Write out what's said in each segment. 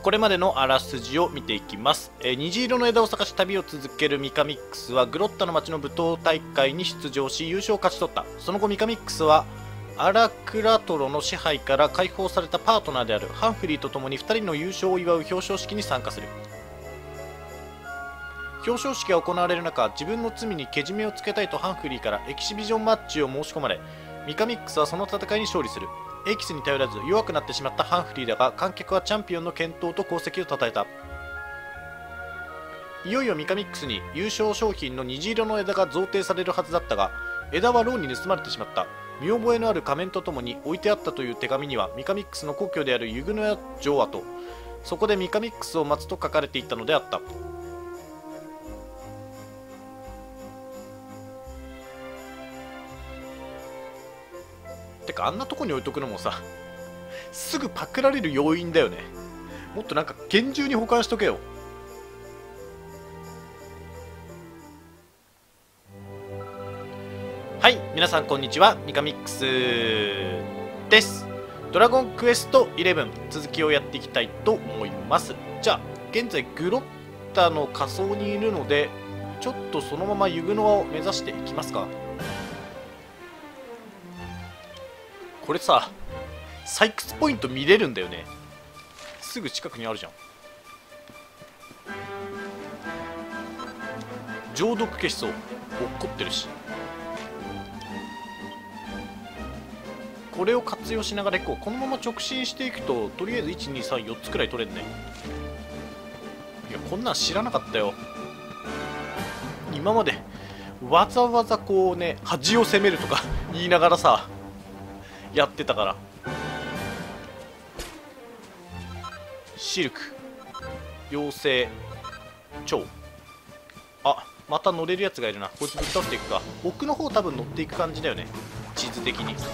これまでのあらすじを見ていきます。虹色の枝を探し旅を続けるミカミックスはグロッタの町の舞踏大会に出場し優勝を勝ち取った。その後ミカミックスはアラクラトロの支配から解放されたパートナーであるハンフリーと共に2人の優勝を祝う表彰式に参加する。表彰式が行われる中、自分の罪にけじめをつけたいとハンフリーからエキシビジョンマッチを申し込まれ、ミカミックスはその戦いに勝利する。エキスに頼らず弱くなってしまったハンフリーだが、観客はチャンピオンの健闘と功績を称えた。いよいよミカミックスに優勝商品の虹色の枝が贈呈されるはずだったが、枝はローに盗まれてしまった。見覚えのある仮面とともに置いてあったという手紙にはミカミックスの故郷であるユグノヤ城跡、そこでミカミックスを待つと書かれていたのであった。てかあんなとこに置いとくのもさ、すぐパクられる要因だよね。もっとなんか厳重に保管しとけよ。はい、皆さんこんにちは、ミカミックスです。ドラゴンクエスト11続きをやっていきたいと思います。じゃあ現在グロッタの仮想にいるので、ちょっとそのままユグノアを目指していきますか。これさ、採掘ポイント見れるんだよね。すぐ近くにあるじゃん。浄毒消しそう、落っこってるし。これを活用しながらいこう。このまま直進していくととりあえず1234つくらい取れるね。いや、こんなん知らなかったよ。今までわざわざこうね、端を攻めるとか言いながらさやってたから。シルク、妖精、蝶。あ、また乗れるやつがいるな。こいつぶっ倒していくか。奥の方多分乗っていく感じだよね、地図的に。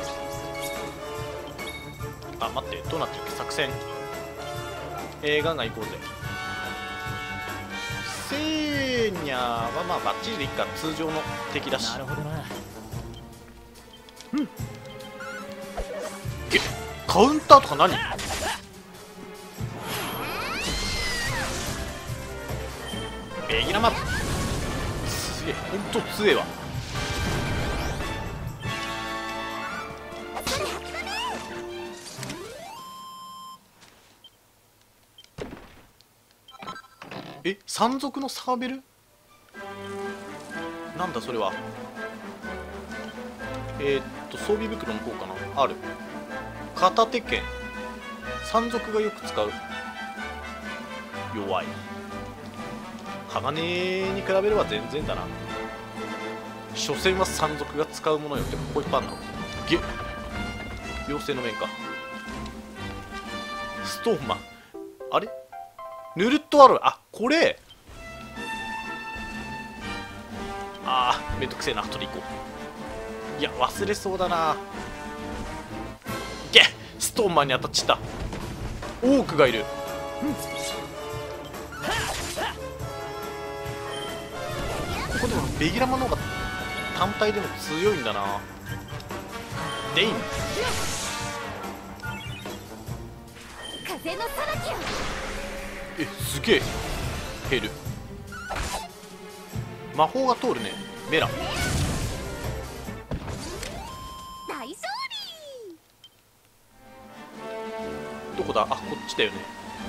あ、待って、どうなってるっけ作戦。ガンガン行こうぜ。セーニャはまあバッチリでいっか。通常の敵だし。なるほどな。うん、カウンターとか何？ベギラマすげえ、ほんと強えわ。山賊のサーベルなんだそれは。装備袋の方かな。ある。片手剣、山賊がよく使う。弱い。鋼に比べれば全然だな。所詮は山賊が使うものよ。ってここいっぱいあるの。ゲッ、妖精の面か。ストーンマン、あれヌルットアロイ、あ、これ。あー、めんどくせえな。取り行こう。いや、忘れそうだな。ゲッ、ストーンマンに当たっちった。オークがいる。ここでもベギラマの方が単体でも強いんだな。デイン、 風のさばきよ。 すげえ減る。魔法が通るね。メラ、 大勝利。 どこだ。あ、こっちだよね。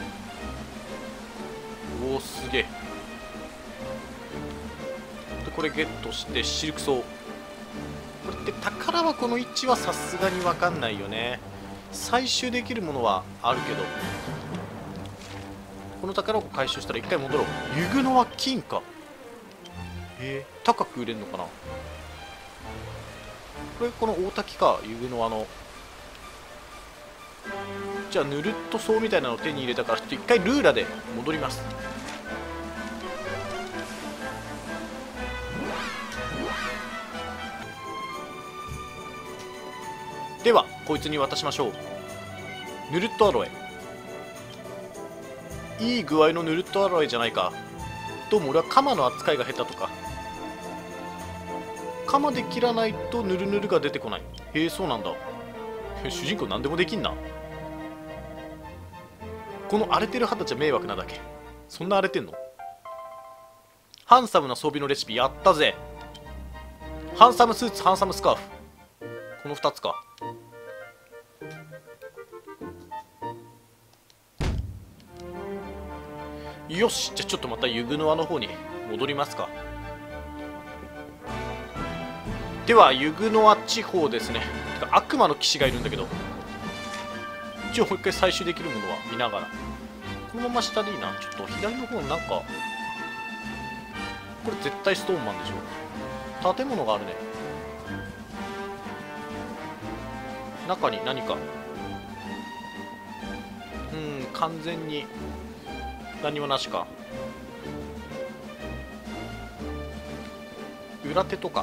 おお、すげえ。でこれゲットしてシルクソウ。これって宝箱の位置はさすがに分かんないよね。採集できるものはあるけど、この宝箱回収したら一回戻ろう。ユグノは金か。高く売れるのかな。これこの大滝か。ユグノワの。じゃあヌルットソウみたいなのを手に入れたから、ちょっと一回ルーラで戻ります。ではこいつに渡しましょう。ヌルットアロエ、いい具合のヌルットアロエじゃないか。どうも俺は鎌の扱いが下手とか。鎌で切らないとヌルヌルが出てこない。へえ、そうなんだ。主人公何でもできんな。 この荒れてる二十歳は迷惑なだけ。そんな荒れてんの？ハンサムな装備のレシピやったぜ。ハンサムスーツ、ハンサムスカーフ、この2つか。よし、じゃあちょっとまたユグノアの方に戻りますか。ではユグノア地方ですね。てか悪魔の騎士がいるんだけど、一応もう一回採集できるものは見ながら、このまま下でいいな。ちょっと左の方なんか、これ絶対ストーンマンでしょ。建物があるね。中に何か、完全に何もなしか。裏手とか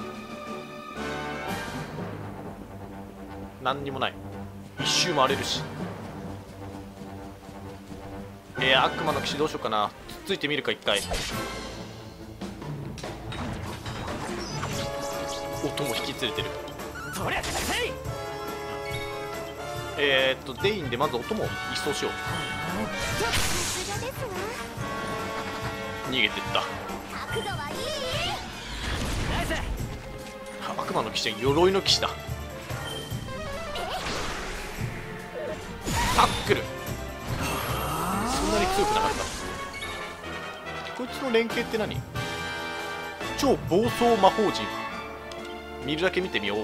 何にもない。一周回れるし。悪魔の騎士どうしようかな。つっついてみるか一回。音も引き連れてる。デインでまず音も一掃しよう。逃げてった。悪魔の騎士は鎧の騎士だ。タックル、そんなに強くなかった。こいつの連携って何？超暴走魔法陣。見るだけ見てみよう。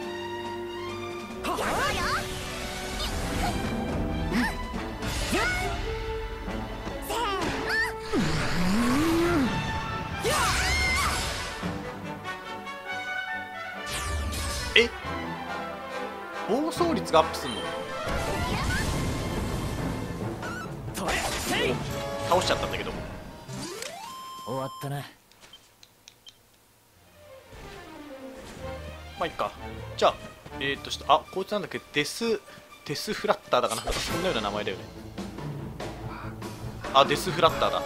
暴走率がアップすんの？倒しちゃったんだけど。 終わったな。 まあいいか。じゃあこいつなんだっけ、デスフラッターだかな、なんかそんなような名前だよね。あ、デスフラッターだ。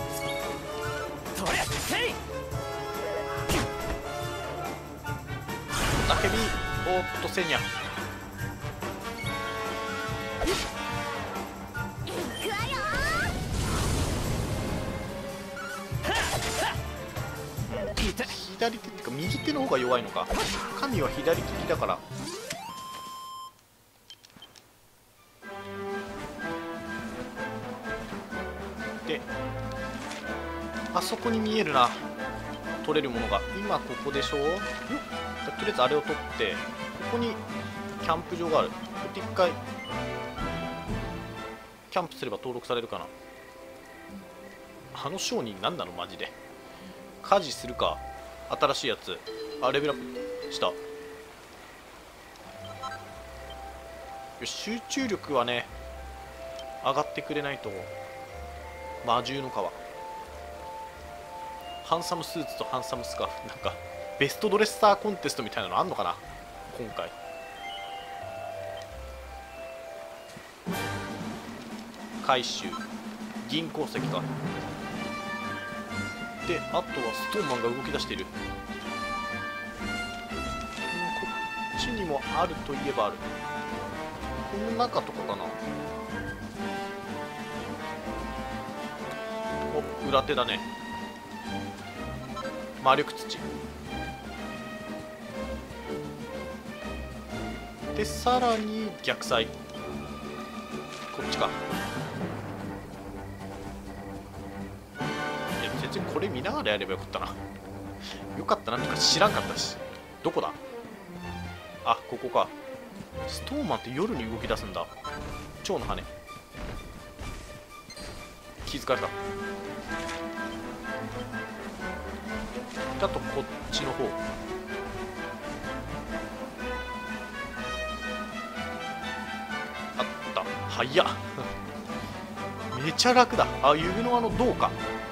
ヘビー、おっとセニャ。左手っていうか右手の方が弱いのか。神は左利きだから。で、あそこに見えるな、取れるものが。今ここでしょ。とりあえずあれを取って、ここにキャンプ場がある。こうやって一回キャンプすれば登録されるかな。あの商人何なのマジで。家事するか。新しいやつ。あ、レベルアップした。よし、集中力はね上がってくれないと。魔獣の皮、ハンサムスーツとハンサムスカーフ、なんかベストドレッサーコンテストみたいなのあんのかな今回。回収、銀鉱石か。で、あとはストーンマンが動き出している。こっちにもあるといえばある。この中とかかな。お、裏手だね。魔力土で、さらに逆サイ、こっちか。いや、全然これ見ながらやればよかったな。よかったなってか知らんかったし。どこだ。あ、ここか。ストーンマンって夜に動き出すんだ。蝶の羽、気づかれた。あとこっちの方、あった。早っめちゃ楽だ。あ、ユグノアの銅か。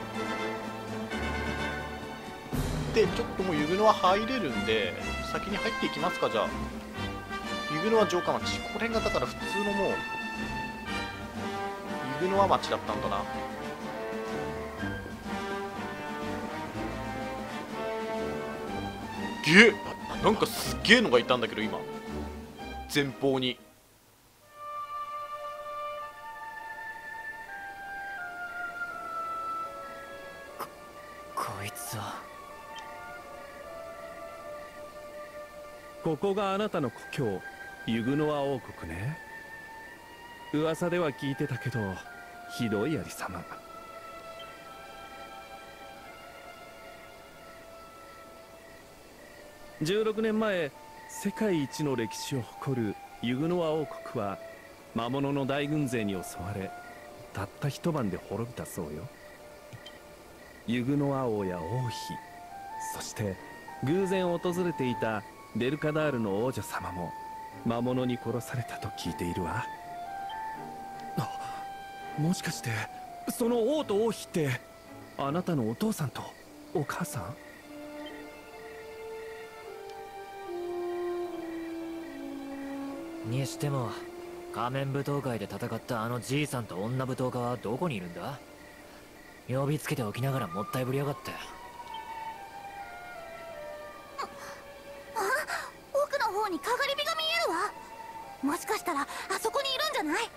で、ちょっともうユグノア入れるんで先に入っていきますか。じゃあユグノア城下町、これがだから普通のもうユグノア町だったんだな。げえ、なんかすっげえのがいたんだけど今前方に。 ここがあなたの故郷ユグノア王国ね。噂では聞いてたけど、ひどいありさま。16年前、世界一の歴史を誇るユグノア王国は魔物の大軍勢に襲われ、たった一晩で滅びたそうよ。ユグノア王や王妃、そして偶然訪れていたデルカダールの王女様も魔物に殺されたと聞いているわ。もしかしてその王と王妃ってあなたのお父さんとお母さん？ にしても仮面舞踏会で戦ったあのじいさんと女舞踏家はどこにいるんだ？呼びつけておきながらもったいぶりやがって。 奥の方にかがり火が見えるわ。もしかしたらあそこにいるんじゃない？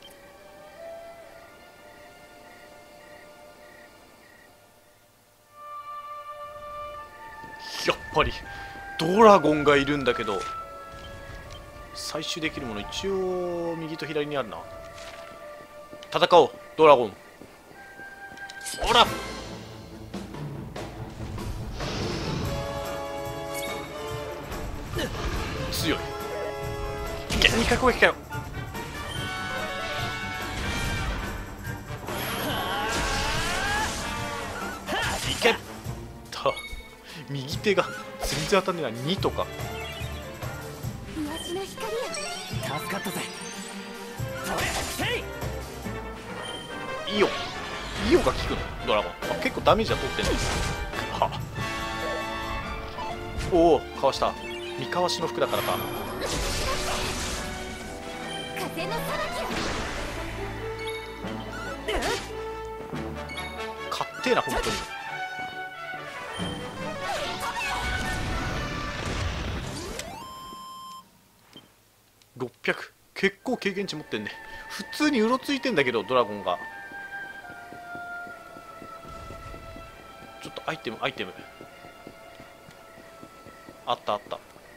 やっぱりドラゴンがいるんだけど、採取できるもの一応右と左にあるな。戦おうドラゴン。ほら強い。いけ、2回攻撃かよ。いけた。右手が全然当たんねえな。2とか。 癒しの光や。 助かったぜ。 イオが効くのドラゴン。結構ダメージは取ってんの。はおお、かわした。三かわしの服だからか。 風のさらき。 かってえな本当に。600、結構経験値持ってんね。普通にうろついてんだけどドラゴンが。ちょっとアイテムあったあった。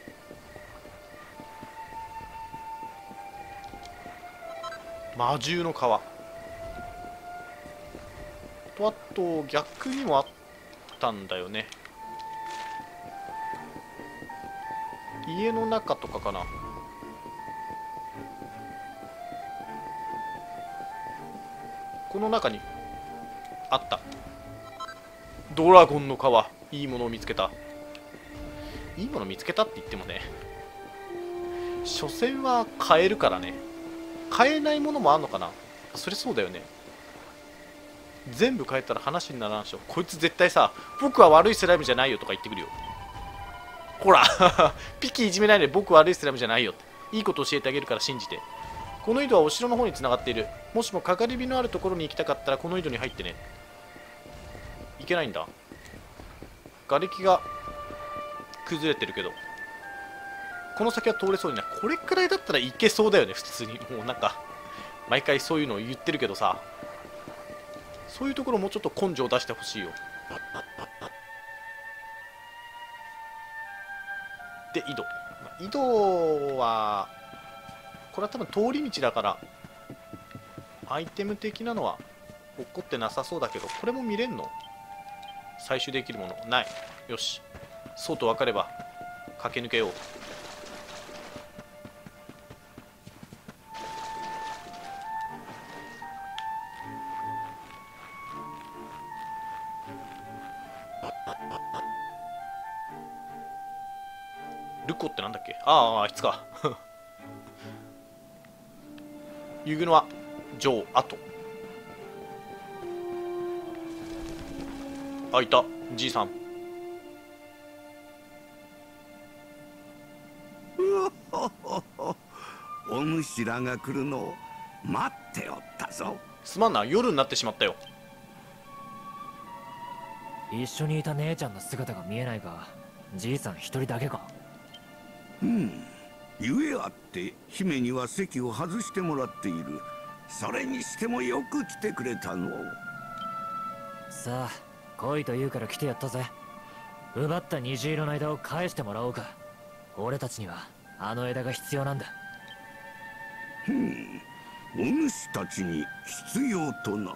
魔獣の皮と、あと逆にもあったんだよね。家の中とかかな。この中にあった。ドラゴンの皮、いいものを見つけた。いいもの見つけたって言ってもね、所詮は買えるからね。買えないものもあんのかな。それそうだよね。全部買えたら話にならんでしょ。こいつ絶対さ、僕は悪いスライムじゃないよとか言ってくるよ。ほらピキいじめないで、僕は悪いスライムじゃないよって。いいこと教えてあげるから信じて。この井戸はお城の方に繋がっている。もしもかかり火のあるところに行きたかったらこの井戸に入ってね。いけないんだ。瓦礫が崩れてるけど、この先は通れそうにない。これくらいだったらいけそうだよね普通に。もうなんか毎回そういうのを言ってるけどさ、そういうところもうちょっと根性を出してほしいよ。で井戸はこれは多分通り道だからアイテム的なのは起こってなさそうだけど、これも見れんの？採取できるものない。よし、そうと分かれば駆け抜けよう。ルコってなんだっけ。あいつかユグノア城跡。いたじいさん。 お主らが来るのを待っておったぞ。 すまんな、夜になってしまったよ。 一緒にいた姉ちゃんの姿が見えないが、じいさん一人だけか？ ゆえあって姫には席を外してもらっている。それにしてもよく来てくれたの。 さあ来いと言うから来てやったぜ。奪った虹色の間を返してもらおうか。 俺たちにはあの枝が必要なんだ。 お主たちに必要とな。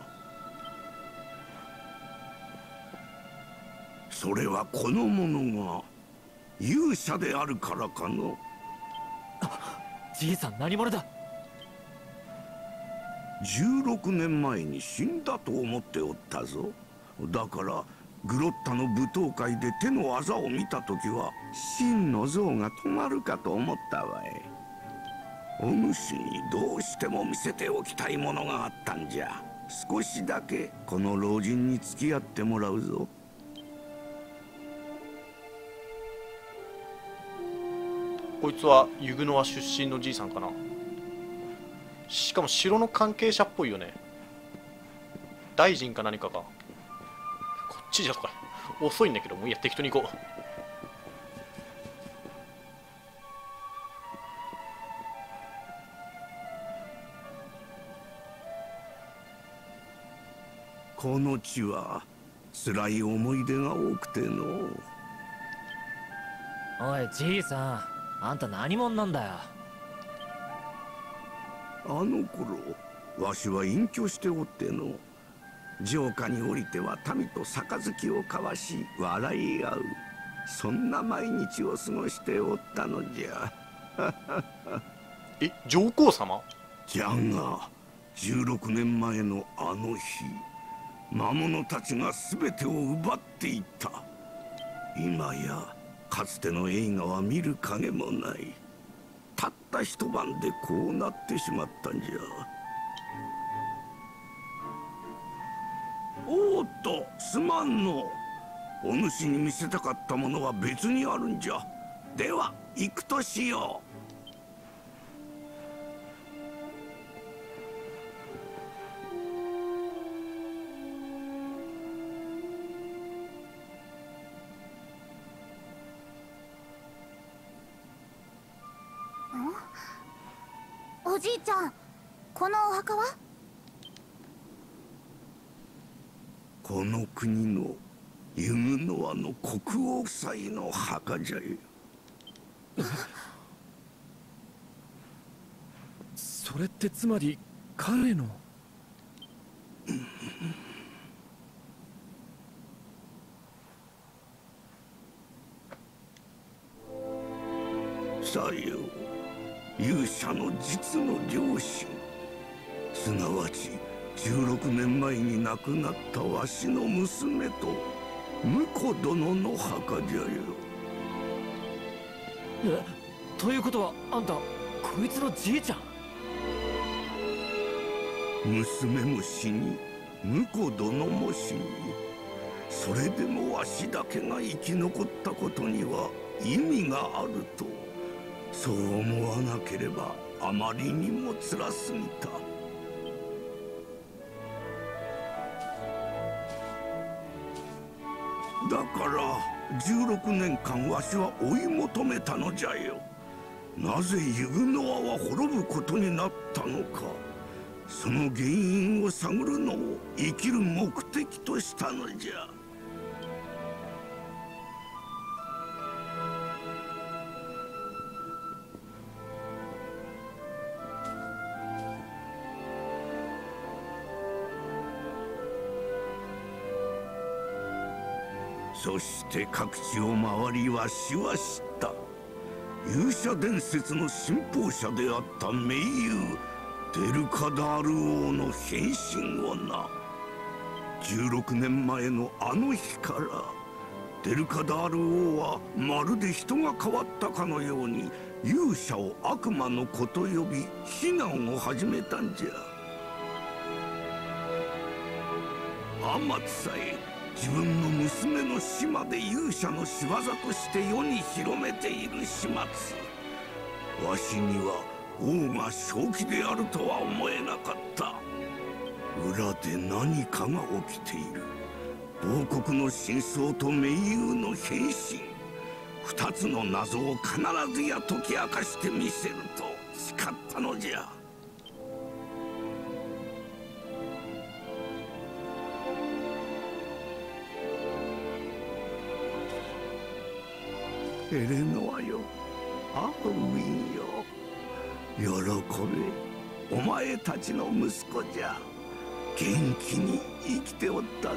それはこの者が勇者であるからかの。 じいさん何者だ。 16年前に死んだと思っておったぞ。だからグロッタの舞踏会で手の技を見た時は真の像が止まるかと思ったわい。お主にどうしても見せておきたいものがあったんじゃ。少しだけこの老人に付き合ってもらうぞ。 こいつはユグノワ出身のじいさんかな。しかも城の関係者っぽいよね。大臣か何かか。こっちじゃとか遅いんだけど、もういいや、適当に行こう。 この地は辛い思い出が多くての。 おいじいさん、あんた何者なんだよ。 あの頃わしは隠居しておっての。城下に降りては民と杯を交わし笑い合う、そんな毎日を過ごしておったのじゃ。 え、上皇様？ じゃが16年前のあの日、魔物たちが全てを奪っていった。今やかつての映画は見る影もない。たった一晩でこうなってしまったんじゃ。おーっと、すまんの。お主に見せたかったものは別にあるんじゃ。では行くとしよう。 おじいちゃん、このお墓は？ この国のユグノワの国王夫妻の墓じゃよ。 それってつまり彼の。 さよ、勇者の実の両親、すなわち16年前に亡くなったわしの娘と婿殿の墓じゃよ。 え、ということはあんたこいつのじいちゃん？ 娘も死に婿殿も死に、それでもわしだけが生き残ったことには意味があると、そう思わなければあまりにも辛すぎた。だから16年間わしは追い求めたのじゃよ。なぜユグノワは滅ぶことになったのか、その原因を探るのを生きる目的としたのじゃ。そして各地を回りわしは知った。勇者伝説の信奉者であった盟友デルカダール王の変身をな。16年前のあの日からデルカダール王はまるで人が変わったかのように勇者を悪魔の子と呼び非難を始めたんじゃ。アマツさえ自分の娘の死まで勇者の仕業として世に広めている始末。わしには王が正気であるとは思えなかった。裏で何かが起きている。亡国の真相と盟友の変身、二つの謎を必ずや解き明かしてみせると誓ったのじゃ。エレノアよ、 ハロウィンよ、喜べ。お前たちの息子じゃ。元気に生きておったぞ。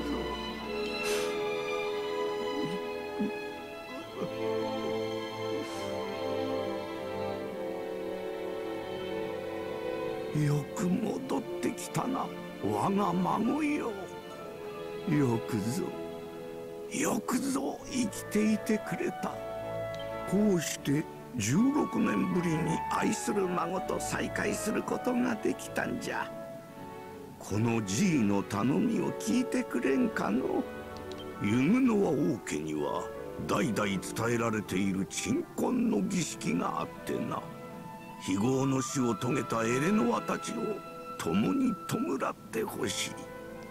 よく戻ってきたな、我が孫よ。よくぞ生きていてくれた。こうして16年ぶりに愛する孫と再会することができたんじゃ。このじいの頼みを聞いてくれんかの。ユグノワ王家には代々伝えられている鎮魂の儀式があってな。非業の死を遂げたエレノアたちを共に弔ってほしい。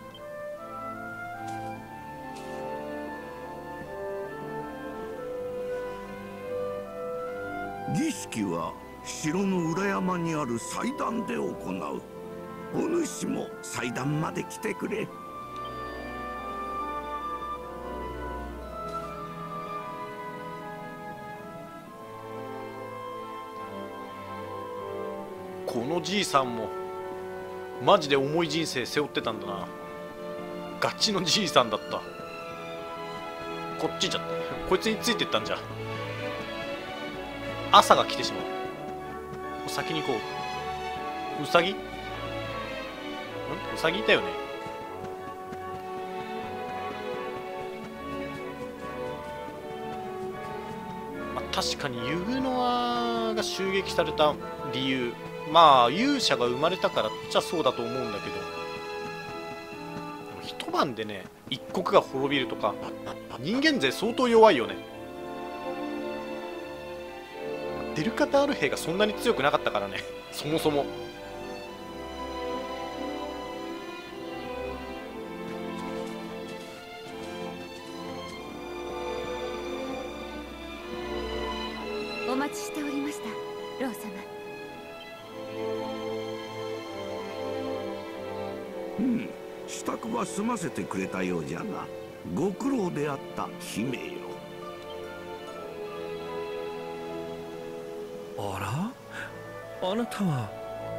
儀式は城の裏山にある祭壇で行う。お主も祭壇まで来てくれ。 このじいさんもマジで重い人生背負ってたんだな。ガチのじいさんだった。こっちじゃこいつについてったんじゃ。朝が来てしまう。先に行こう。ウサギ？ウサギいたよね。まあ、確かにユグノアが襲撃された理由、まあ勇者が生まれたからっちゃそうだと思うんだけど、一晩でね一国が滅びるとか、人間勢相当弱いよね。デルカタール兵がそんなに強くなかったからね、そもそも。 お待ちしておりました、ロー様。 支度は済ませてくれたようじゃな。ご苦労であった姫よ。 あら、あなたは。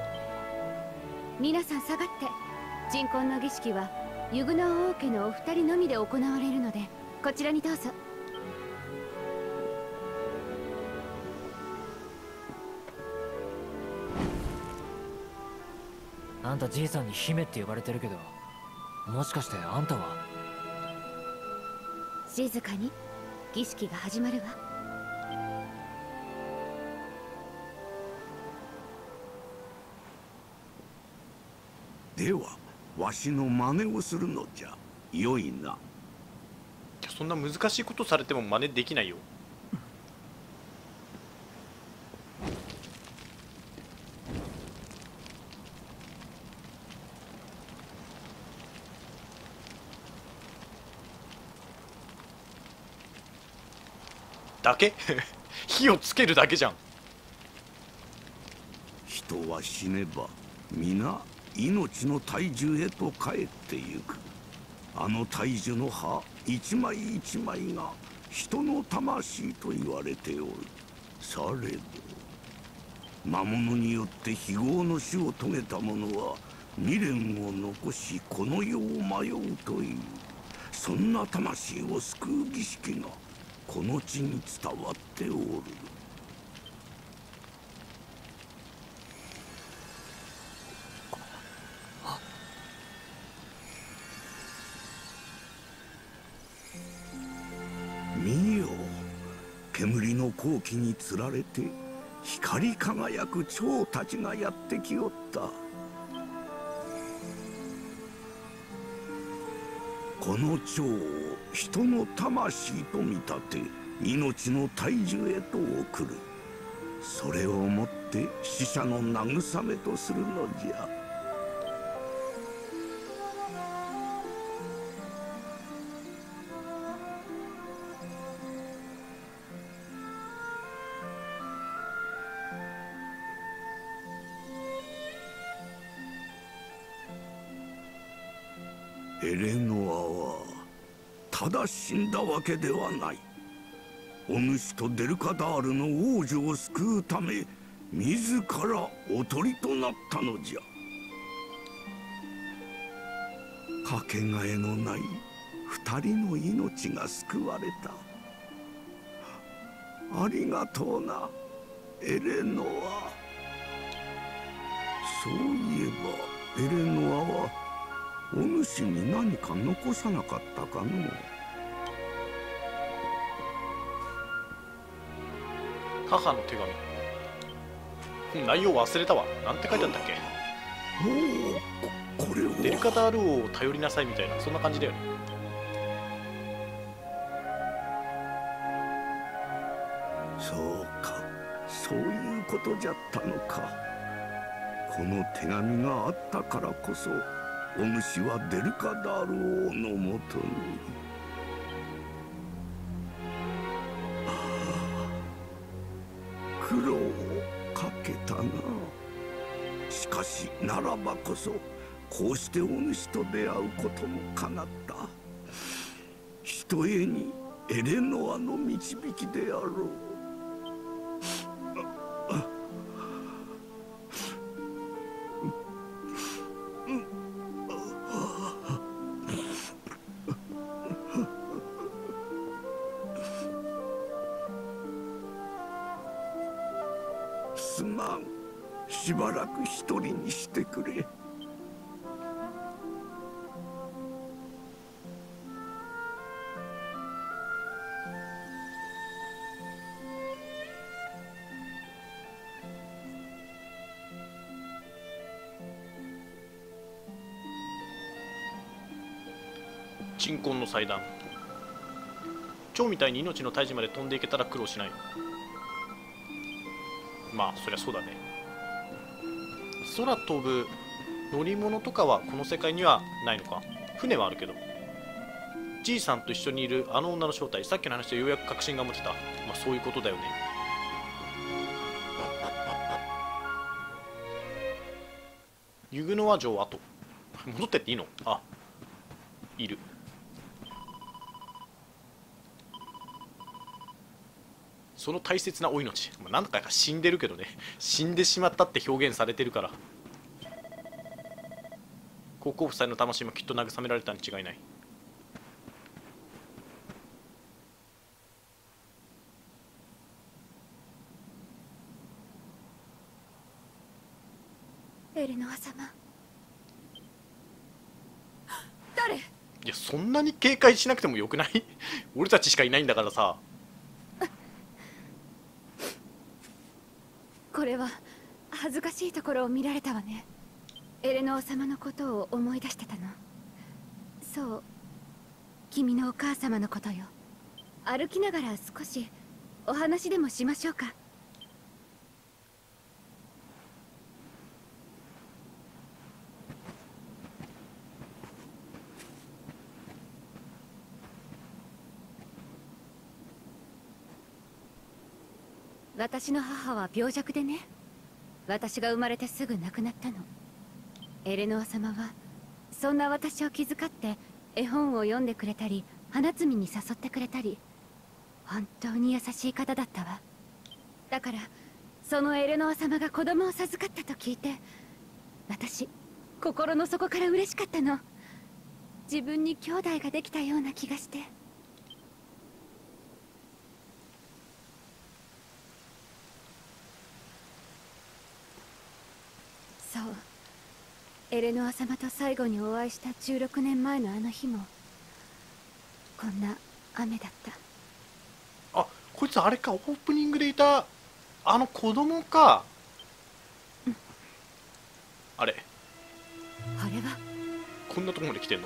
皆さん下がって。鎮魂の儀式はユグノア王家のお二人のみで行われるので、こちらにどうぞ。 あんたじいさんに姫って呼ばれてるけど、もしかしてあんたは。 静かに、儀式が始まるわ。 ではわしの真似をするのじゃ。よいな。 そんな難しいことされても真似できないよ。だけ火をつけるだけじゃん。 人は死ねば皆命の体重へと帰ってゆく。あの体重の葉一枚一枚が人の魂と言われておる。されど魔物によって非業の死を遂げた者は未練を残しこの世を迷うという、そんな魂を救う儀式がこの地に伝わっておる。見よ、煙の好気につられて光り輝く蝶たちがやってきおった。この蝶を人の魂と見立て命の大樹へと送る。それをもって死者の慰めとするのじゃ。エレノアはただ死んだわけではない。 お主とデルカダールの王女を救うため自らおとりとなったのじゃ。かけがえのない二人の命が救われた。ありがとうなエレノア。そういえばエレノアはお主に何か残さなかったかのう。 母の手紙。内容忘れたわ。なんて書いてあったっけ。 おお、これをデルカダール王を頼りなさいみたいな、そんな感じだよね。 そうか、そういうことじゃったのか。この手紙があったからこそお主はデルカダール王のもとに。苦労をかけたな。しかしならばこそこうしてお主と出会うことも叶った。ひとえにエレノアの導きであろう。すまん。しばらく一人にしてくれ。 鎮魂の祭壇。蝶みたいに命の退治まで飛んでいけたら苦労しない。まあそりゃそうだね。空飛ぶ乗り物とかはこの世界にはないのか。船はあるけど。じいさんと一緒にいるあの女の正体、さっきの話でようやく確信が持てた。まあそういうことだよね。ユグノワ城跡。戻ってっていいの？あ、いる。その大切なお命、何回か死んでるけどね、死んでしまったって表現されてるから。高校夫妻の魂もきっと慰められたに違いない。 エレノア様。誰？ いや、そんなに警戒しなくてもよくない？俺たちしかいないんだからさ。 これは恥ずかしいところを見られたわね。エレノア様のことを思い出してたの。そう、君のお母様のことよ。歩きながら少しお話でもしましょうか。私の母は病弱でね、私が生まれてすぐ亡くなったの。エレノア様はそんな私を気遣って絵本を読んでくれたり、花摘みに誘ってくれたり、本当に優しい方だったわ。だからそのエレノア様が子供を授かったと聞いて、私心の底から嬉しかったの。自分に兄弟ができたような気がして。そう、エレノア様と最後にお会いした16年前のあの日もこんな雨だった。 あ、こいつあれか、オープニングでいたあの子供か。あれ、 あれはこんなとこまで来てんの？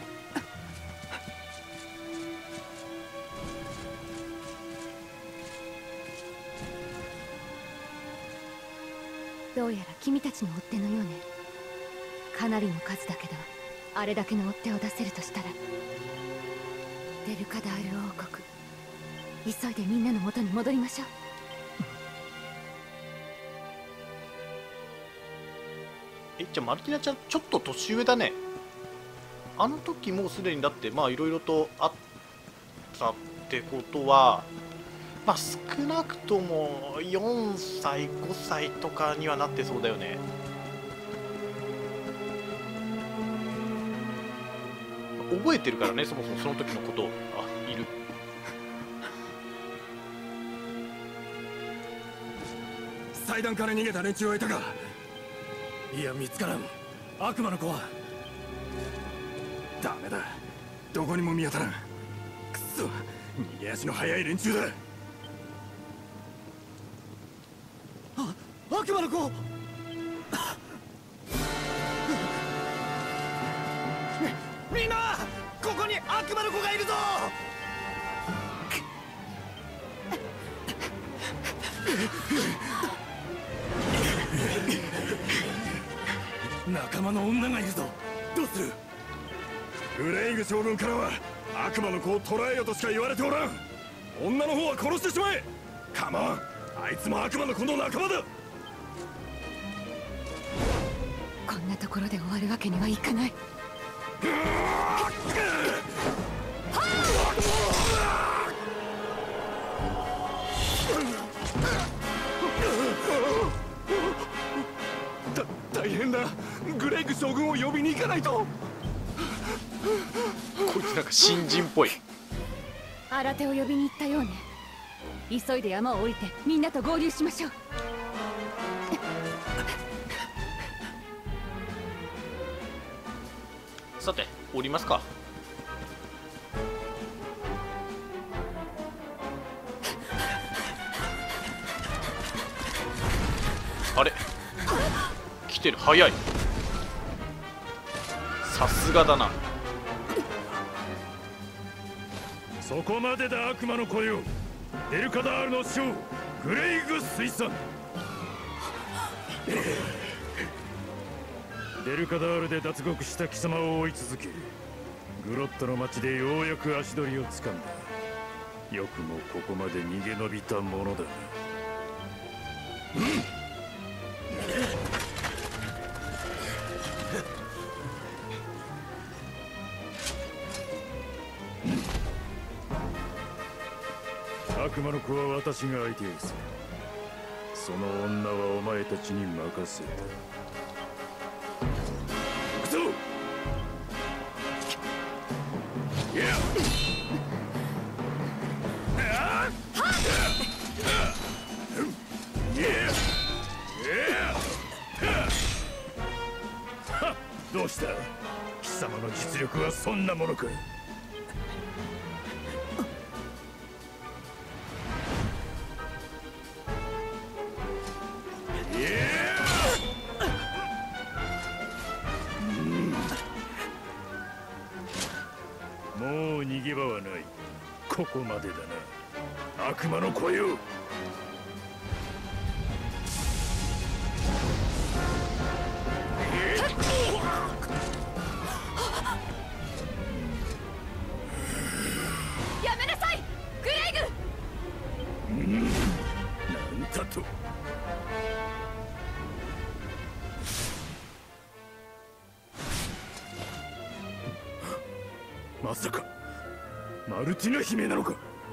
どうやら君たちの追っ手のようね。かなりの数だけど、あれだけの追っ手を出せるとしたら。デルカダール王国、急いでみんなの元に戻りましょう。 じゃあマルティナちゃんちょっと年上だね。あの時もうすでにだってまあいろいろとあったってことは、 まあ少なくとも4歳5歳とかにはなってそうだよね。覚えてるからね、そもそもその時のことを。あ、いる。 祭壇から逃げた連中はいたか。いや、見つからん。悪魔の子はダメだ、どこにも見当たらん。くっそ、逃げ足の速い連中だ。あ、悪魔の子。みんな、ここに悪魔の子がいるぞ。仲間の女がいるぞ。どうする？グレイグ将軍からは悪魔の子を捕らえよとしか言われておらん。女の方は殺してしまえ。カモン、あいつも悪魔の子の仲間だ。 こんなところで終わるわけにはいかない。 大変だ。グレイグ将軍を呼びに行かないと。 こいつなんか新人っぽい。 新手を呼びに行ったようね。急いで山を降りてみんなと合流しましょう。 さて降りますか。あれ来てる、早い。さすがだな。 そこまでだ、悪魔の子よ。デルカダールの将グレイグ水産。デルカダールで脱獄した貴様を追い続け、グロットの町でようやく足取りをつかんだ。よくもここまで逃げ延びたものだな。悪魔の子は私が相手をする。その女はお前たちに任せた。行くぞ。いやどうした？貴様の実力はそんなものか？もう逃げ場はない。ここまでだな、悪魔の子よ。 やめなさい、グレイグ。 なんだと。まさかマルティナ姫なのか？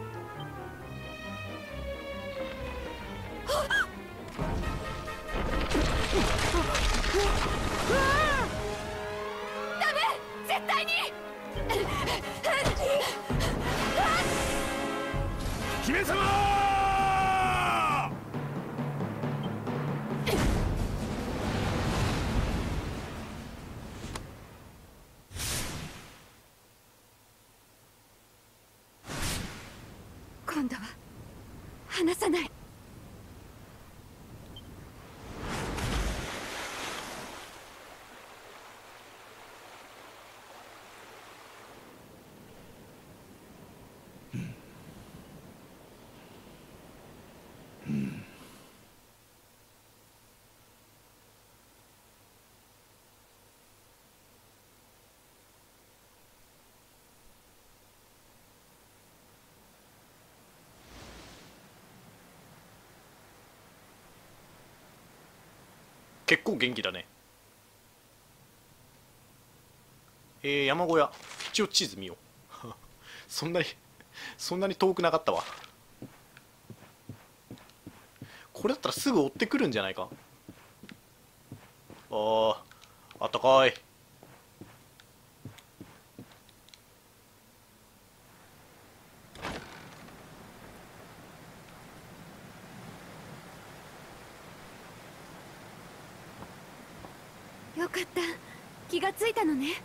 ダメ、絶対に。 姫様！ 今度は離さない。 結構元気だね。山小屋、一応地図見よう。そんなに遠くなかったわ。 これだったらすぐ追ってくるんじゃないか。あったかい。 よかった、気がついたのね。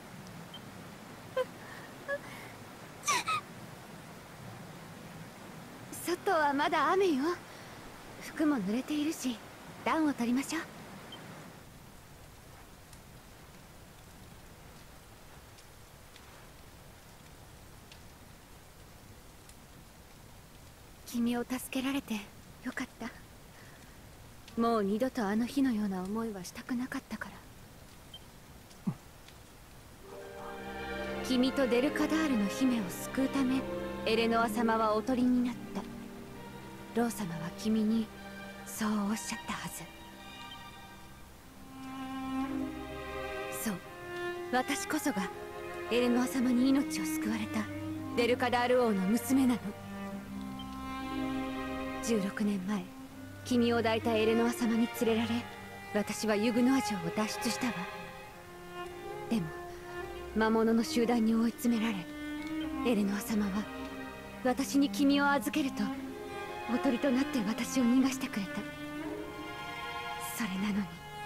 外はまだ雨よ。服も濡れているし、暖を取りましょう。君を助けられてよかった。もう二度とあの日のような思いはしたくなかったから。君とデルカダールの姫を救うためエレノア様はおとりになった。ロー様は君にそうおっしゃったはず。そう、私こそがエレノア様に命を救われたデルカダール王の娘なの。16年前、君を抱いたエレノア様に連れられ、私はユグノア城を脱出したわ。でも魔物の集団に追い詰められ、エレノア様は私に君を預けるとおとりとなって私を逃がしてくれた。それなのに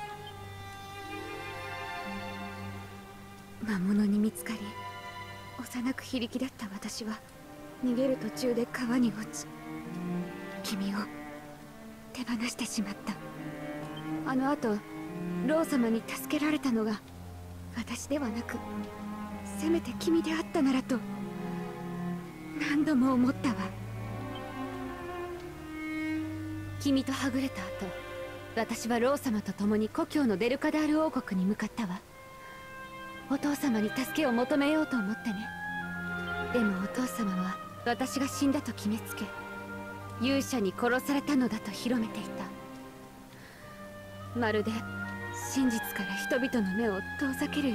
魔物に見つかり、幼く非力だった私は逃げる途中で川に落ち、君を手放してしまった。あの後ロー様に助けられたのが私ではなく、せめて君であったならと何度も思ったわ。君とはぐれた後、私はロー様と共に故郷のデルカダール王国に向かったわ。お父様に助けを求めようと思ってね。でもお父様は私が死んだと決めつけ、勇者に殺されたのだと広めていた。まるで真実から人々の目を遠ざけるよう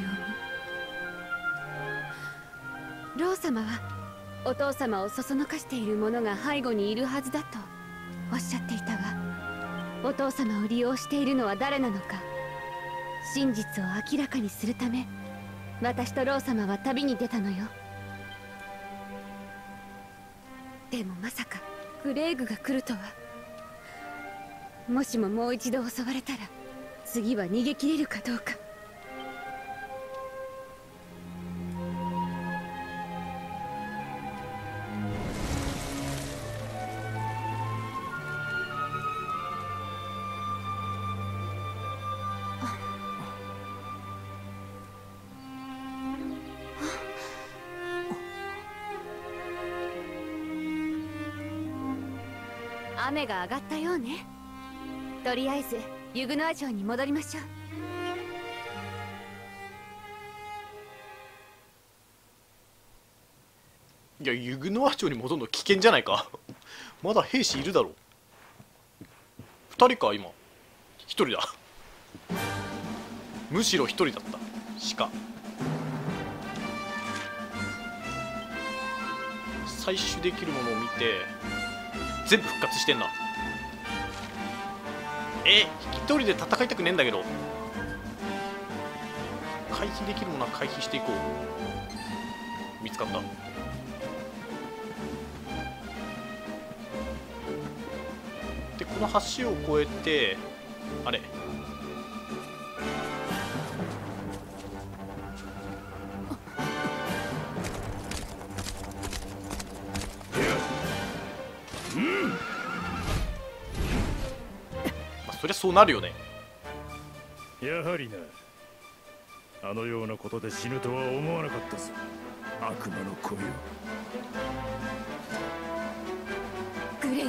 に。ロー様はお父様をそそのかしている者が背後にいるはずだとおっしゃっていたが、お父様を利用しているのは誰なのか、真実を明らかにするため私とロー様は旅に出たのよ。でもまさかグレーグが来るとは。もしももう一度襲われたら次は逃げ切れるかどうか。雨が上がったようね。とりあえずユグノア城に戻りましょう。 いや、ユグノア城に戻るの危険じゃないか。まだ兵士いるだろう。2人か今。1人だ。むしろ1人だった。鹿採取できるものを見て全部復活してんな。一人で戦いたくねえんだけど。回避できるものは回避していこう。見つかった。でこの橋を越えて、あれそりゃそうなるよね。 やはりな、あのようなことで死ぬとは思わなかったぞ、悪魔の子よ。 グレイグ、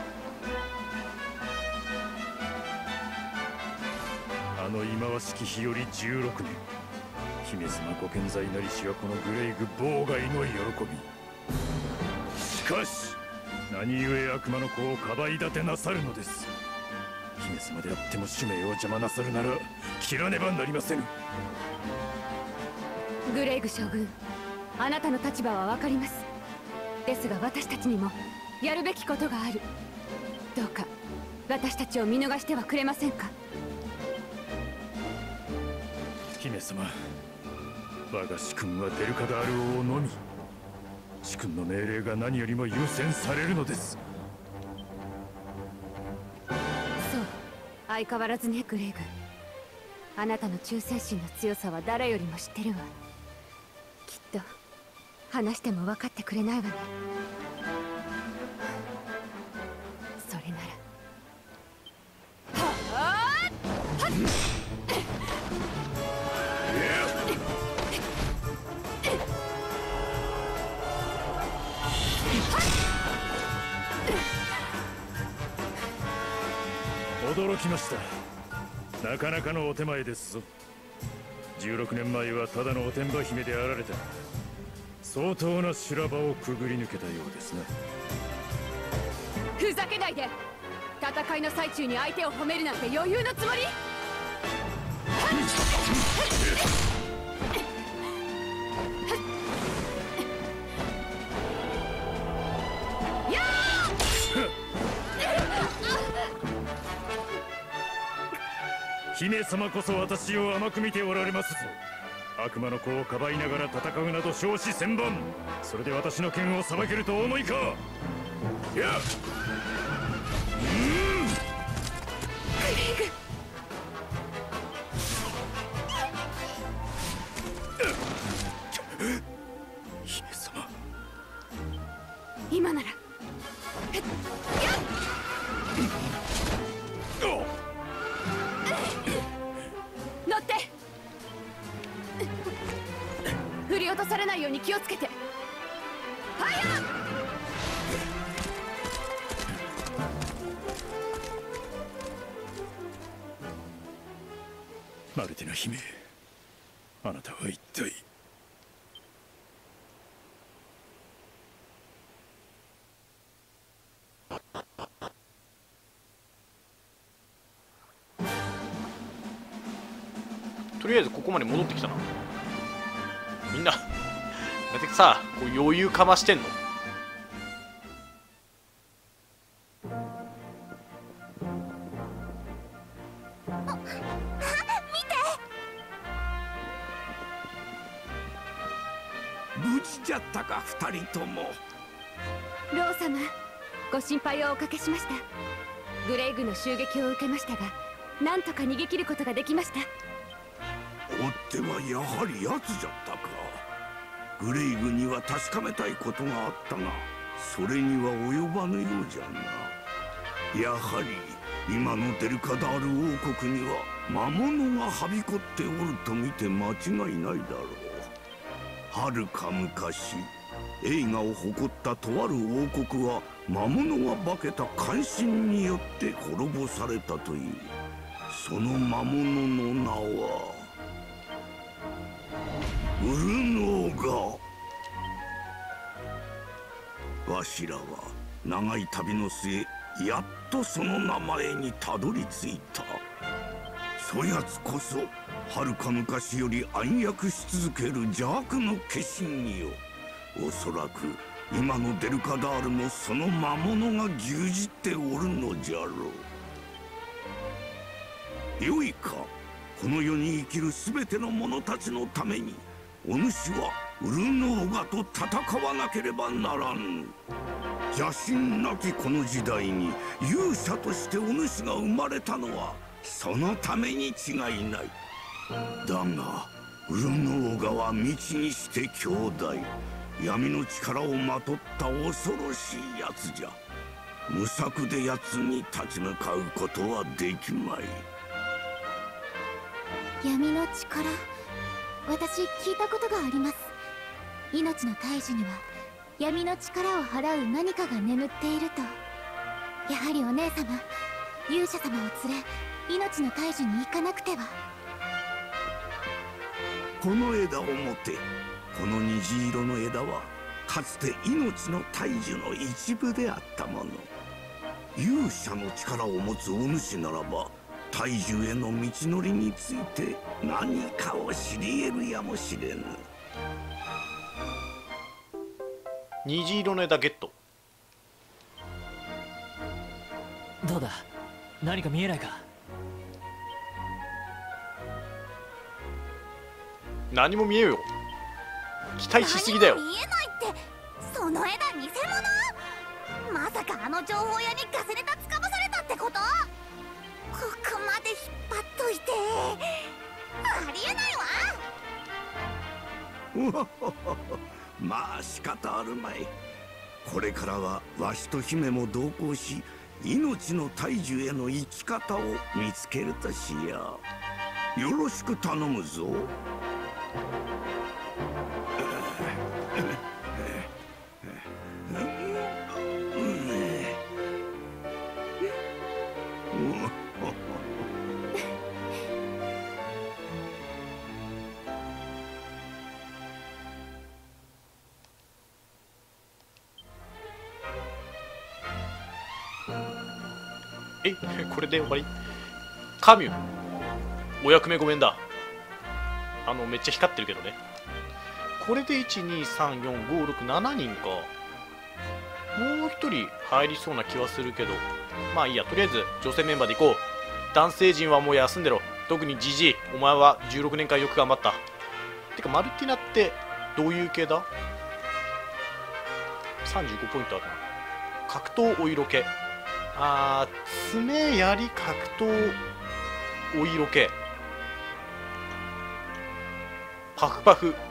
あの忌まわしき日より16年、姫様ご健在なりしはこのグレイグ妨害の喜び。しかし何故悪魔の子をかばい立てなさるのです。姫様であっても使命を邪魔なさるなら切らねばなりませぬ。 グレイグ将軍、あなたの立場は分かります。ですが私たちにもやるべきことがある。どうか私たちを見逃してはくれませんか。 姫様、我が主君はデルカダール王のみ。主君の命令が何よりも優先されるのです。 そう、相変わらずねグレイグ。あなたの忠誠心の強さは誰よりも知ってるわ。きっと話しても分かってくれないわね。それなら驚きました。なかなかのお手前ですぞ。16年前はただのおてんば姫であられた。相当な修羅場をくぐり抜けたようですな。 ふざけないで。戦いの最中に相手を褒めるなんて余裕のつもり。 姫様こそ私を甘く見ておられますぞ。悪魔の子をかばいながら戦うなど少子千万。それで私の剣を裁けるとお思いか。いや、姫様、 今なら乗って。振り落とされないように気をつけて。はやっ。 マルティナ姫、あなたは一体。 とりあえずここまで戻ってきたな。みんなだってさ、こう余裕かましてんの。 無事じゃったか二人とも。 ロー様、ご心配をおかけしました。グレイグの襲撃を受けましたが、なんとか逃げ切ることができました。 追ってはやはり奴じゃったか。グレイグには確かめたいことがあったが、それには及ばぬようじゃな。やはり今のデルカダール王国には魔物がはびこっておると見て間違いないだろう。はるか昔、栄華を誇ったとある王国は魔物が化けた奸臣によって滅ぼされたという。その魔物の名はウルノーガ。わしらは長い旅の末、やっとその名前にたどり着いた。そやつこそはるか昔より暗躍し続ける邪悪の化身よ。おそらく今のデルカダールもその魔物が牛耳っておるのじゃろう。よいか、この世に生きる全ての者たちのためにお主はウルノーガと戦わなければならん。邪神なきこの時代に勇者としてお主が生まれたのはそのために違いない。だがウルノーガは未知にして兄弟、闇の力をまとった恐ろしいやつじゃ。無策で奴に立ち向かうことはできまい。 闇の力、私聞いたことがあります。命の大樹には闇の力を払う何かが眠っていると。やはりお姉様、勇者様を連れ命の大樹に行かなくては。 この枝を持て。この虹色の枝はかつて命の大樹の一部であったもの。勇者の力を持つお主ならば大樹への道のりについて何かを知り得るやもしれぬ。 虹色の枝ゲット。 どうだ、 何か見えないか？ 何も見えよ。期待しすぎだよ。 何も見えないってその枝偽物？まさかあの情報屋にガセネタつかまされたってこと？ここまで引っ張っといてありえないわ。 まあ仕方あるまい。これからはわしと姫も同行し、命の大樹への生き方を見つけるとしよう。よろしく頼むぞ。 え、これで終わり？カミュお役目ごめんだ。めっちゃ光ってるけどね。これで1234567人か。もう一人入りそうな気はするけど、まあいいや。とりあえず女性メンバーで行こう。男性陣はもう休んでろ。特にジジイ、お前は16年間よく頑張った。てかマルティナってどういう系だ？ 35 ポイントあるな。格闘お色気。爪槍格闘お色気。パフパフ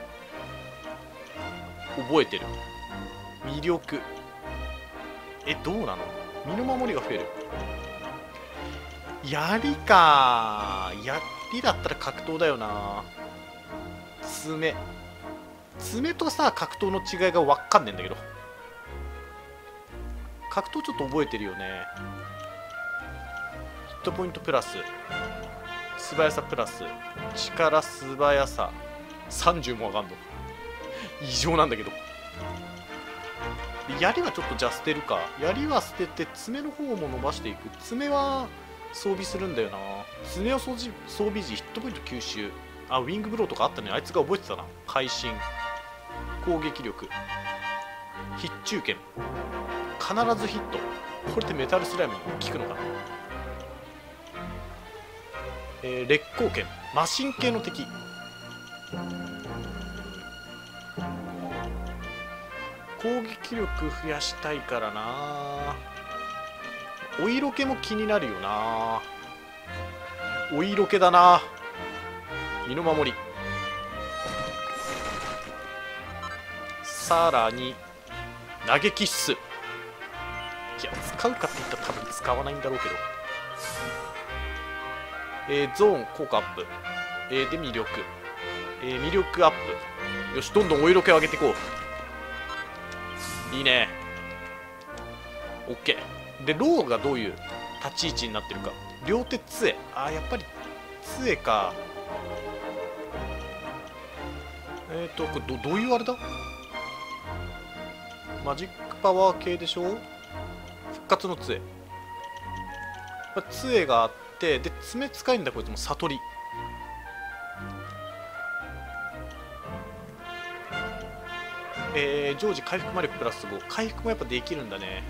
覚えてる。魅力。どうなの？身の守りが増える。槍か。槍だったら格闘だよな。爪とさ格闘の違いが分かんねえんだけど。格闘ちょっと覚えてるよね。ヒットポイントプラス、素早さプラス、力素早さ30も上がんの異常なんだけど。槍はちょっとじゃあ捨てるか。槍は捨てて爪の方も伸ばしていく。爪は装備するんだよな。爪を装備時ヒットポイント吸収。ウィングブローとかあったね。あいつが覚えてたな。会心、攻撃力、必中剣、必ずヒット。これでメタルスライムに効くのかな。烈光剣、マシン系の敵。攻撃力増やしたいからな。お色気も気になるよな。お色気だな。身の守り。さらに投げキッス。いや使うかって言ったら多分使わないんだろうけど。ゾーン効果アップ。で魅力。魅力アップ。よし、どんどんお色気を上げていこう。いいね。 OK で、ローがどういう立ち位置になってるか。両手杖。やっぱり杖か。これどういうあれだ。マジックパワー系でしょ。復活の杖。杖があって、で爪使いんだこいつも。悟り。常時回復魔力プラス5。回復もやっぱできるんだね。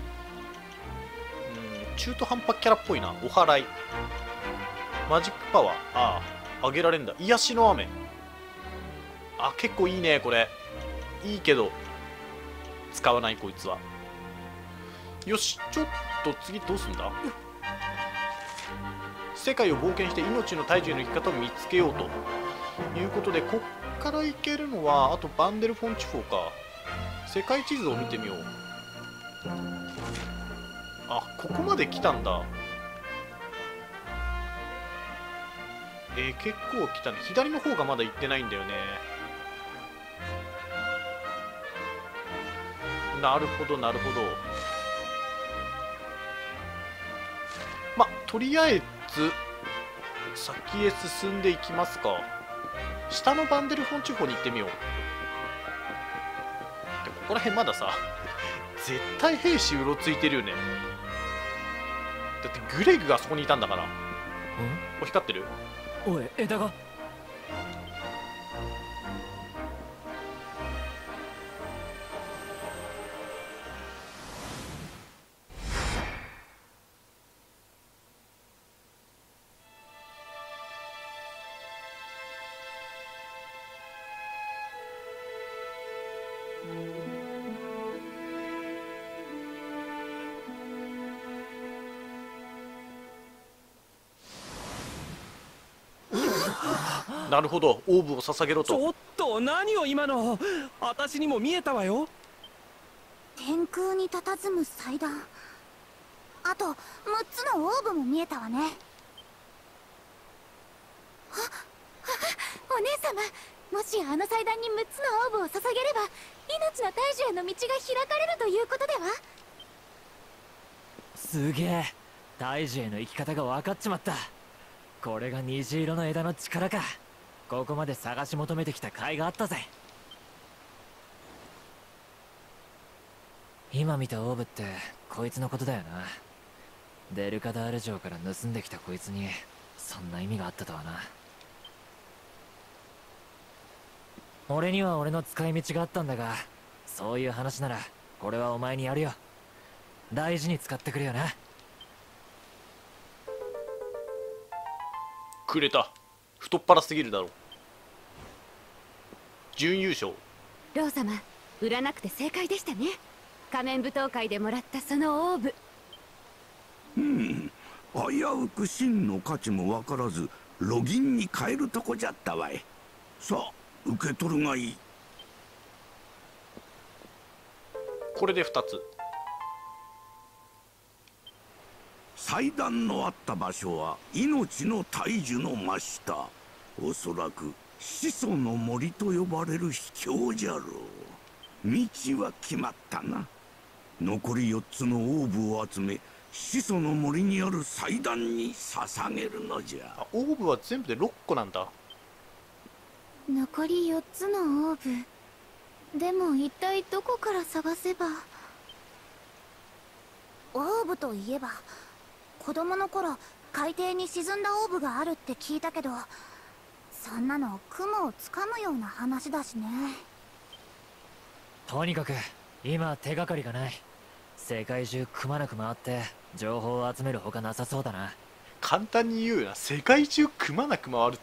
中途半端キャラっぽいな。お祓い。マジックパワー。上げられんだ。癒しの雨。結構いいねこれ。いいけど使わないこいつは。よし、ちょっと次どうすんだ。世界を冒険して命の大樹の生き方を見つけようということで、こっから行けるのはあとバンデルフォン地方か。世界地図を見てみよう。ここまで来たんだ。結構来たね。左の方がまだ行ってないんだよね。なるほどなるほど。とりあえず先へ進んでいきますか。下のバンデルフォン地方に行ってみよう。でここら辺まださ絶対兵士うろついてるよね。だってグレグがそこにいたんだから。光ってる。 おい、枝が。 なるほど、オーブを捧げろと。 ちょっと何を今の。私にも見えたわよ。 天空に佇む祭壇、あと6つのオーブも見えたわね。お姉様、もしあの祭壇に6つのオーブを捧げれば命の大樹への道が開かれるということでは。 すげえ、大樹への生き方が分かっちまった。これが虹色の枝の力か。ここまで探し求めてきた甲斐があったぜ。今見たオーブってこいつのことだよな。デルカダール城から盗んできたこいつにそんな意味があったとはな。俺には俺の使い道があったんだが、そういう話ならこれはお前にやるよ。大事に使ってくれよな。 くれた。太っ腹すぎるだろ。準優勝。 ロー様、売らなくて正解でしたね。仮面舞踏会でもらったそのオーブ。 危うく真の価値も分からずロギンに変えるとこじゃったわい。さあ受け取るがいい。 これで2つ。 祭壇のあった場所は命の大樹の真下、おそらく始祖の森と呼ばれる秘境じゃろう。道は決まったな。残り4つのオーブを集め始祖の森にある祭壇に捧げるのじゃ。 オーブは全部で6個なんだ。 残り4つのオーブでも一体どこから探せば。オーブといえば子供の頃海底に沈んだオーブがあるって聞いたけど、そんなの雲をつかむような話だしね。 とにかく今手がかりがない。世界中くまなく回って情報を集めるほかなさそうだな。 簡単に言うな。世界中くまなく回るって。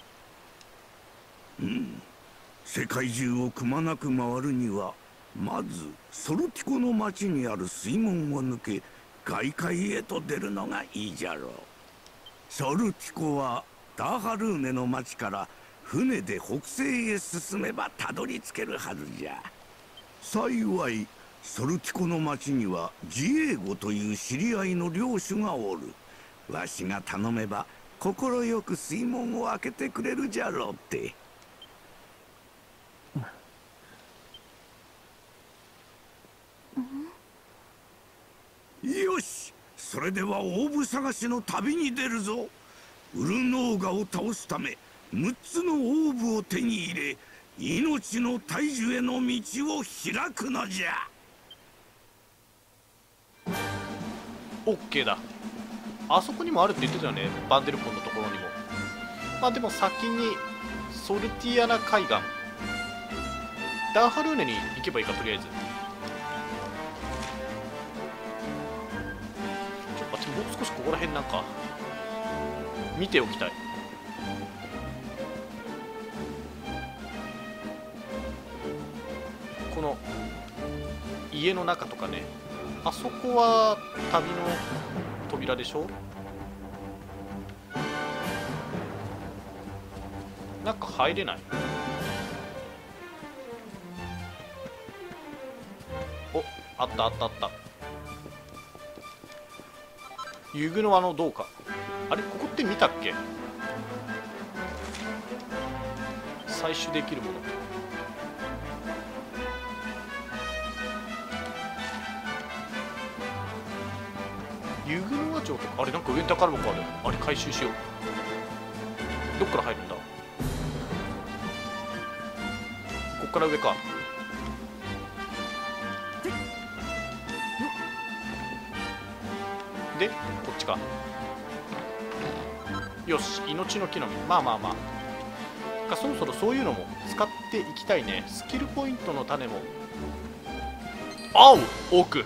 世界中をくまなく回るにはまずソルティコの町にある水門を抜け外界へと出るのがいいじゃろう。ソルティコはダーハルーネの町から船で北西へ進めばたどり着けるはずじゃ。幸いソルティコの町にはジエーゴという知り合いの領主がおる。わしが頼めば快く水門を開けてくれるじゃろうって。よし、それではオーブ探しの旅に出るぞ。ウルノーガを倒すため6つのオーブを手に入れ命の大樹への道を開くのじゃ。 オッケーだ。あそこにもあるって言ってたよね、バンデルポンのところにも。まあでも先にソルティアナ海岸、ダーハルーネに行けばいいか。とりあえずもう少しここら辺なんか見ておきたい。この家の中とかね。あそこは旅の扉でしょ。中入れない。お、あったあったあった。ユグの輪のどうか。あれ、ここって見たっけ。採取できるもの。ユグの輪城とか、あれなんか上に宝箱ある。あれ回収しよう。どっから入るんだ。こっから上か。でこっちか。よし、命の木の実。まあまあまあ、そろそろそういうのも使っていきたいね。スキルポイントの種も。青奥。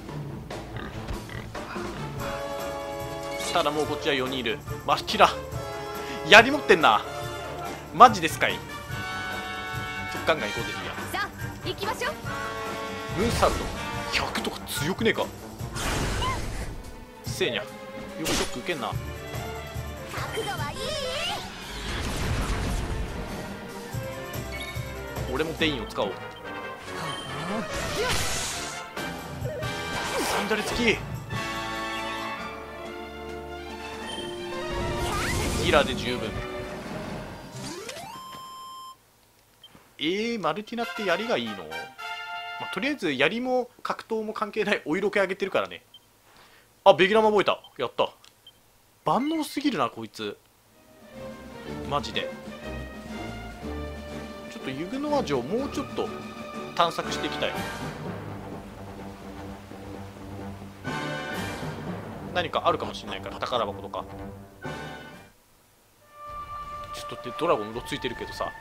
ただもうこっちは4人いる。マシキラやり持ってんな。マジですかい。ガンガン行こうぜ。いいや。 さあ行きましょう。 ムーンサルト100とか強くねえか。せいにゃよくショック受けんな。 角度はいい。 俺もデインを使おう。サンダル付きギラで十分。マルティナって槍がいいの？まあ、とりあえず槍も格闘も関係ないお色気上げてるからね。あ、ベギラマ覚えた。やった。万能すぎるなこいつマジで。ちょっとユグノア城もうちょっと探索していきたい。何かあるかもしれないから、宝箱とか。ちょっとってドラゴンうろついてるけどさ。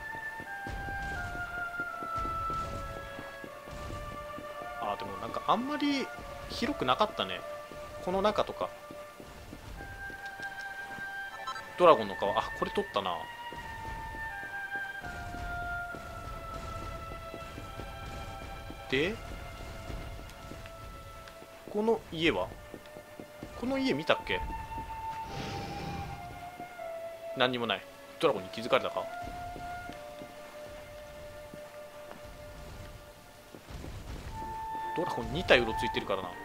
あーでもなんかあんまり広くなかったねこの中とか。ドラゴンの皮、あ、これ取ったな。でこの家は、この家見たっけ？何にもない。ドラゴンに気づかれたか？ドラゴン2体うろついてるからな。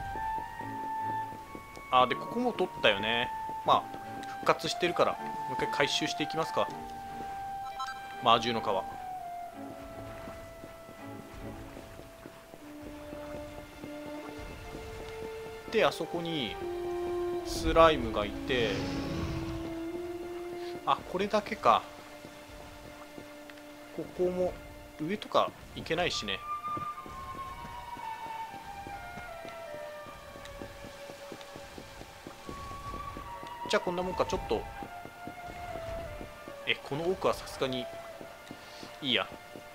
あ、でここも取ったよね。まあ復活してるからもう一回回収していきますか。魔獣の皮で、あそこにスライムがいて、あ、これだけか。ここも上とか行けないしね。じゃあこんなもんか。ちょっとこの奥はさすがにいいや。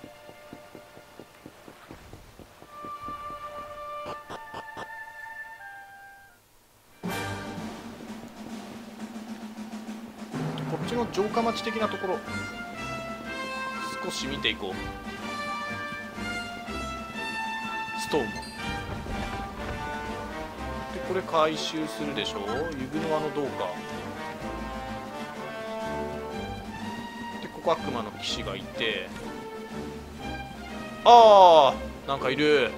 こっちの城下町的なところ少し見ていこう。ストーンでこれ回収するでしょ。ユグノアの銅貨で、ここ悪魔の騎士がいて、あーなんかいる。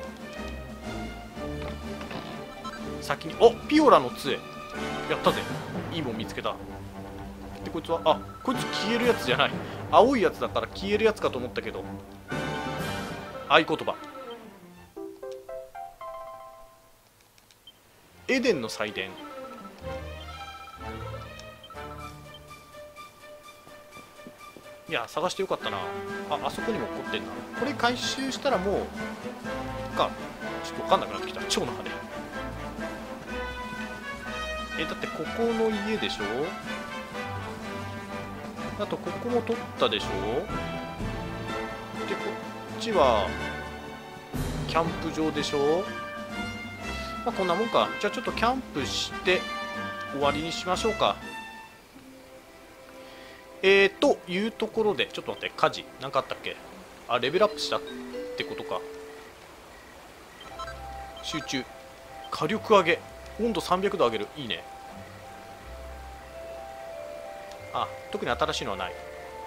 先にピオラの杖やったぜ。いいもん見つけた。でこいつは、あ、こいつ消えるやつじゃない。青いやつだから消えるやつかと思ったけど、合言葉エデンの祭典。いや探してよかったな。あそこにも起こってんな。これ回収したらもうか、ちょっと分かんなくなってきた。蝶の羽。だってここの家でしょ。あとここも取ったでしょ。でこっちはキャンプ場でしょ。まあこんなもんか。じゃあちょっとキャンプして終わりにしましょうか。というところで、ちょっと待って、火事何かあったっけ。あ、レベルアップしたってことか。集中、火力上げ、温度300度上げる。いいね。あ、特に新しいのはない。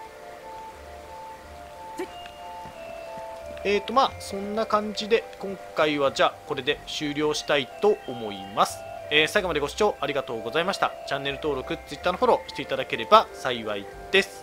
まあそんな感じで今回はじゃあこれで終了したいと思います。最後までご視聴ありがとうございました。チャンネル登録、Twitter のフォローしていただければ幸いです。